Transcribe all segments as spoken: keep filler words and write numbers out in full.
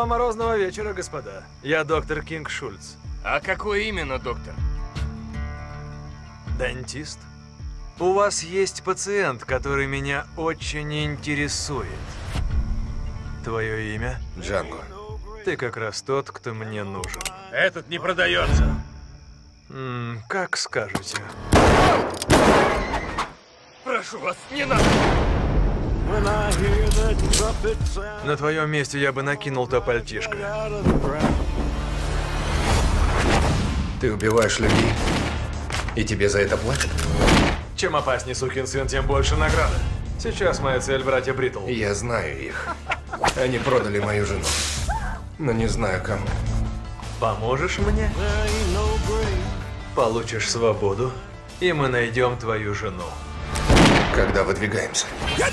Доброго морозного вечера, господа. Я доктор Кинг Шульц. А какой именно доктор? Дантист. У вас есть пациент, который меня очень интересует. Твое имя? Джанго. Ты как раз тот, кто мне нужен. Этот не продается. М, как скажете. Прошу вас, не надо. На твоем месте я бы накинул то пальтишко. Ты убиваешь людей, и тебе за это платят? Чем опаснее сукин сын, тем больше награда. Сейчас моя цель братья Бритл. Я знаю их. Они продали мою жену. Но не знаю кому. Поможешь мне? Получишь свободу, и мы найдем твою жену. Когда выдвигаемся?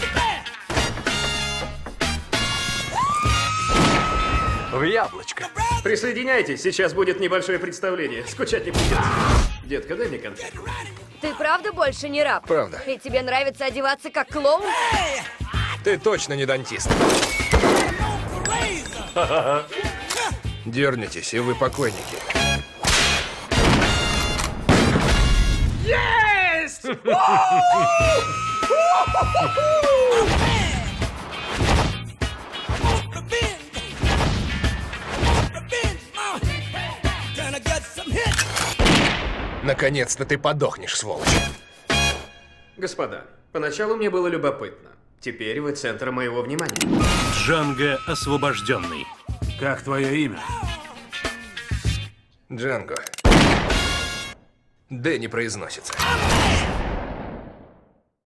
В яблочко. Присоединяйтесь, сейчас будет небольшое представление. Скучать не придется. Детка, дай мне конфет. Ты правда больше не раб? Правда. И тебе нравится одеваться как клоун? Ты точно не дантист. Дернитесь, и вы покойники. Есть! Наконец-то ты подохнешь, сволочь. Господа, поначалу мне было любопытно. Теперь вы центр моего внимания. Джанго освобожденный. Как твое имя? Джанго. Д не произносится.